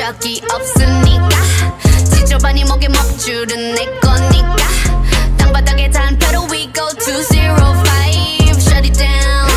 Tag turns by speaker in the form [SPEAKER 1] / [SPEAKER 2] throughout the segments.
[SPEAKER 1] 적이 없으니까 지저분이 목에 먹줄은 내 거니까 땅바닥에 단표로 we go 205 shut it down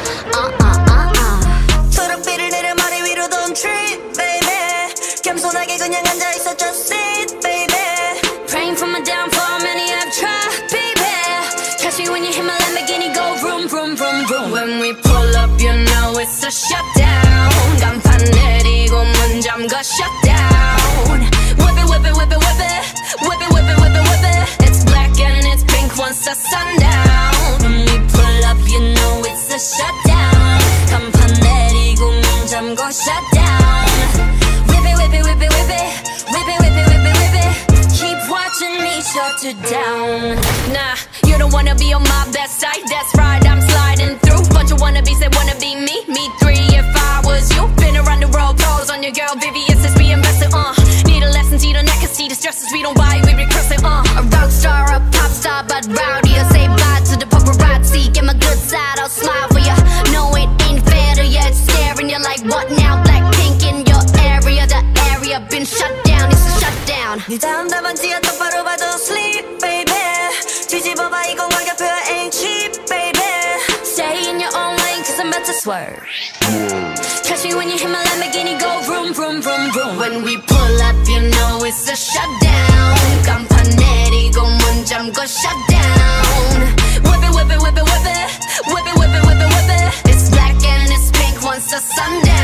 [SPEAKER 2] 초록빛을 내려 머리 위로 don't trip baby 겸손하게 그냥 앉아있어 just sit baby
[SPEAKER 1] praying for my downfall many have tried baby catch me when you hit my Lamborghini go vroom vroom vroom vroom when we pull up you know it's a shutdown 간판 내리고 문 잠가 shutdown whip it whip it whip it whip it whip it whip it whip it whip it it's black and it's pink once the sundown when we pull up you know it's a shutdown 간판 내리고 문 잠가 shutdown whip it whip it whip it whip it whip it whip it whip it whip it keep watching me shut it down nah you don't wanna be on my best side that's right I'm sliding through bunch of wannabes that wanna be me me three if I was you been around the world pose on your girl VVS is we invested need a lesson see the neck and see the stresses we don't buy we recurse it a rock star a pop star but rowdy I say bye to the paparazzi get my good side I'll smile for ya no it ain't fair to ya it's staring you like what now BLACKPINK in your area the area been shut down it's a shutdown
[SPEAKER 2] 네 다음 답안지야 똑바로 봐도 sleep baby 뒤집어봐 이건 가격표야 ain't cheap baby
[SPEAKER 1] stay in your own lane cause I'm about to swerve catch me when you hit my Lamborghini go vroom vroom vroom vroom when we pull up you know it's a shutdown 간판 내리고 문 잠궈 shutdown whip it whip it whip it whip it whip it whip it whip it whip it it's black and it's pink once the sun down